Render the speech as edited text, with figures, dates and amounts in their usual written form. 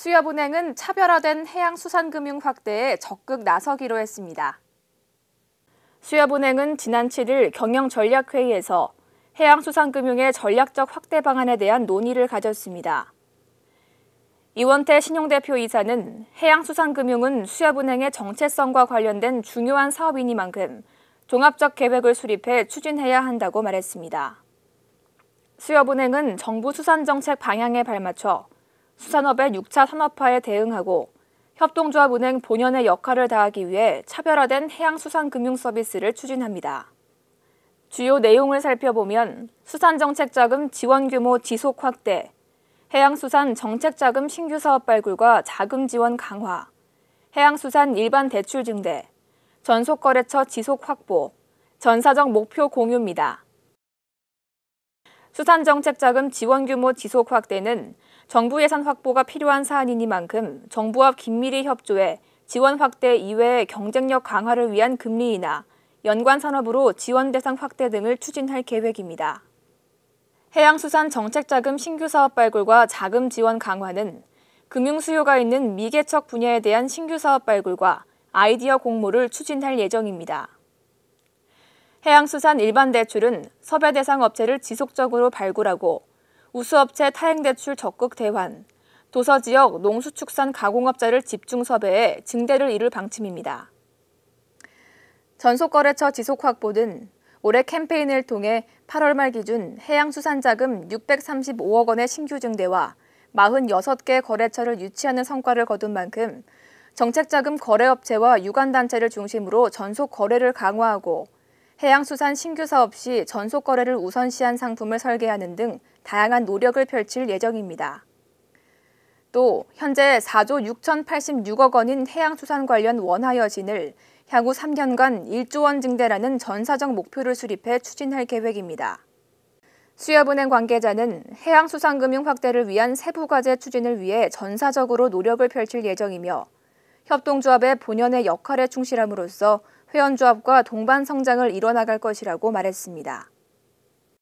수협은행은 차별화된 해양수산금융 확대에 적극 나서기로 했습니다. 수협은행은 지난 7일 경영전략회의에서 해양수산금융의 전략적 확대 방안에 대한 논의를 가졌습니다. 이원태 신용대표이사는 해양수산금융은 수협은행의 정체성과 관련된 중요한 사업이니만큼 종합적 계획을 수립해 추진해야 한다고 말했습니다. 수협은행은 정부 수산정책 방향에 발맞춰 수산업의 6차 산업화에 대응하고 협동조합은행 본연의 역할을 다하기 위해 차별화된 해양수산금융 서비스를 추진합니다. 주요 내용을 살펴보면 수산정책자금 지원 규모 지속 확대, 해양수산 정책자금 신규 사업 발굴과 자금 지원 강화, 해양수산 일반 대출 증대, 전속거래처 지속 확보, 전사적 목표 공유입니다. 수산정책자금 지원 규모 지속 확대는 정부 예산 확보가 필요한 사안이니만큼 정부와 긴밀히 협조해 지원 확대 이외의 경쟁력 강화를 위한 금리 인하, 연관 산업으로 지원 대상 확대 등을 추진할 계획입니다. 해양수산 정책자금 신규 사업 발굴과 자금 지원 강화는 금융 수요가 있는 미개척 분야에 대한 신규 사업 발굴과 아이디어 공모를 추진할 예정입니다. 해양수산 일반 대출은 섭외 대상 업체를 지속적으로 발굴하고 우수업체 타행대출 적극 대환, 도서지역 농수축산 가공업자를 집중 섭외해 증대를 이룰 방침입니다. 전속거래처 지속 확보는 올해 캠페인을 통해 8월 말 기준 해양수산자금 635억 원의 신규 증대와 46개 거래처를 유치하는 성과를 거둔 만큼 정책자금 거래업체와 유관단체를 중심으로 전속 거래를 강화하고 해양수산 신규 사업 시 전속 거래를 우선시한 상품을 설계하는 등 다양한 노력을 펼칠 예정입니다. 또 현재 4조 6,086억 원인 해양수산 관련 원화 여신을 향후 3년간 1조 원 증대라는 전사적 목표를 수립해 추진할 계획입니다. 수협은행 관계자는 해양수산금융 확대를 위한 세부 과제 추진을 위해 전사적으로 노력을 펼칠 예정이며 협동조합의 본연의 역할에 충실함으로써 회원조합과 동반 성장을 이뤄나갈 것이라고 말했습니다.